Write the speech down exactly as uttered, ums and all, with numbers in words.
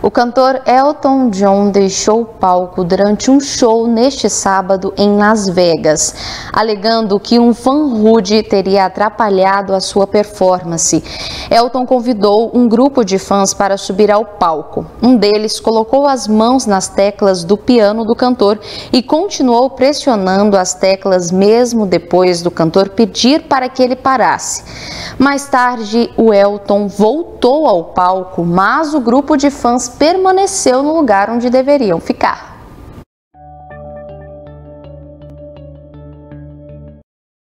O cantor Elton John deixou o palco durante um show neste sábado em Las Vegas, alegando que um fã rude teria atrapalhado a sua performance. Elton convidou um grupo de fãs para subir ao palco. Um deles colocou as mãos nas teclas do piano do cantor e continuou pressionando as teclas mesmo depois do cantor pedir para que ele parasse. Mais tarde, o Elton voltou ao palco, mas o grupo de fãs permaneceu no lugar onde deveriam ficar.